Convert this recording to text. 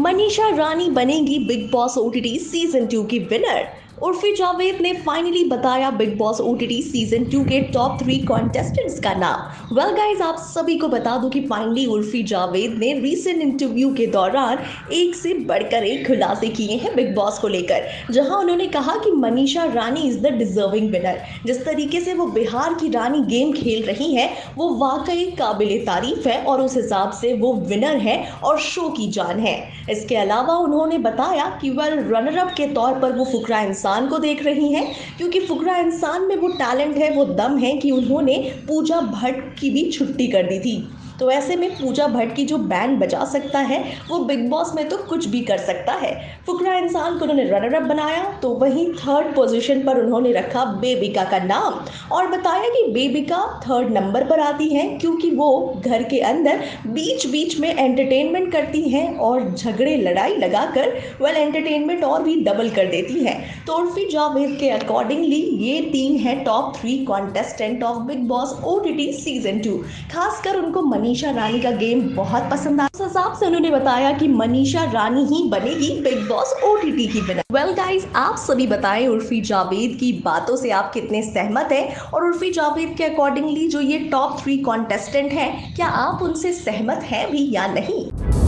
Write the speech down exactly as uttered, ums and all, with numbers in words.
मनीषा रानी बनेगी Bigg Boss OTT season two की winner. Urfi Javed ने फाइनली बताया Bigg Boss OTT season two के टॉप थ्री कॉन्टेस्टेंट्स का नाम। वेल गाइस, आप सभी को बता दूं कि फाइनली उर्फी जावेद ने रीसेंट इंटरव्यू के दौरान एक से बढ़कर एक खुलासे किए हैं बिग बॉस को लेकर, जहां उन्होंने कहा कि Manisha Rani is the deserving winner. जिस तरीके से वो बिहार की रानी गेम खेल रही है वो वाकई काबिले तारीफ है और उस हिसाब से वो विनर है और शो की जान है। इसके अलावा उन्होंने बताया कि वेल रनर अप के तौर पर वो फुकरा इंसान को देख रही हैं, क्योंकि फुकरा इंसान में वो टैलेंट है, वो दम है कि उन्होंने पूजा भट्ट की भी छुट्टी कर दी थी। तो ऐसे में पूजा भट्ट की जो बैंड बजा सकता है वो बिग बॉस में तो कुछ भी कर सकता है। फुकरा इंसान को उन्होंने रनर अप बनाया, तो वहीं थर्ड पोजीशन पर उन्होंने रखा बेबिका का नाम और बताया कि बेबिका थर्ड नंबर पर आती है क्योंकि वो घर के अंदर बीच बीच में एंटरटेनमेंट करती हैं और झगड़े लड़ाई लगाकर वेल एंटरटेनमेंट और भी डबल कर देती हैं। तो उर्फी जावेद के अकॉर्डिंगली ये तीन है top three contestant of Bigg Boss OTT season two. खासकर उनको मनीषा रानी का गेम बहुत पसंद आया। उस हिसाब से उन्होंने बताया कि मनीषा रानी ही बनेगी बिग बॉस ओटीटी की विनर। वेल गाइस, आप सभी बताएं उर्फी जावेद की बातों से आप कितने सहमत हैं और उर्फी जावेद के अकॉर्डिंगली जो ये टॉप थ्री कॉन्टेस्टेंट हैं क्या आप उनसे सहमत हैं भी या नहीं।